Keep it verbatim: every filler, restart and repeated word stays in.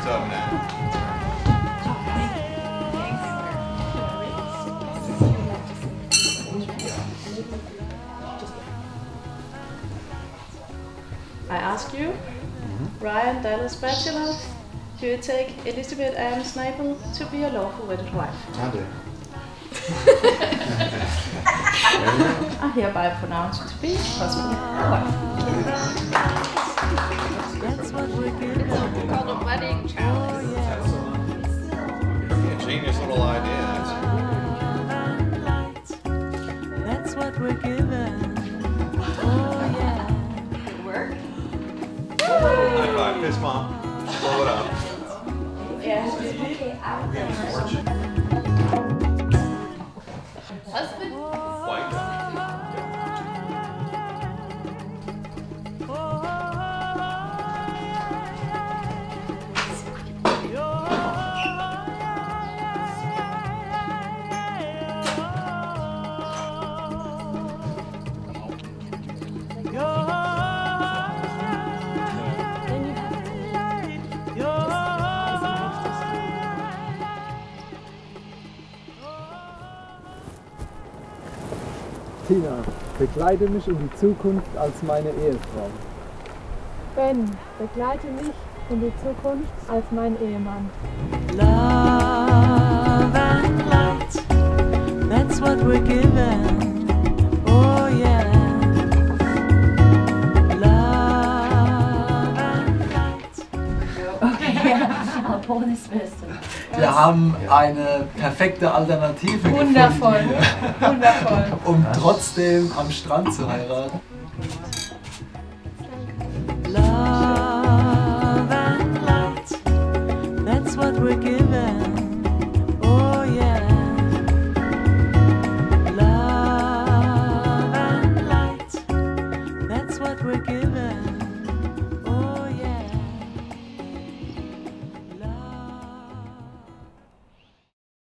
What's up now? I ask you, mm-hmm. Ryan Dallas Bachelor, do you take Elizabeth Ann Snapple to be your lawful wedded wife? I do. I hereby pronounce you to be husband and wife. That's what we're given. It's called a wedding challenge. A genius little idea. That's what we're given. Oh yeah. Good work. High five, fist bump. Blow it up. Yeah. Husband. White. Tina, begleite mich in die Zukunft als meine Ehefrau. Ben, begleite mich in die Zukunft als mein Ehemann. Love and light, that's what we're given. Oh yeah. Love and light. Okay, I'll pull this person. Wir haben eine perfekte Alternative Wundervoll, gefunden, wundervoll. um trotzdem am Strand zu heiraten. Love and light, that's what we're given. Oh yeah. Love and light, that's what we're given.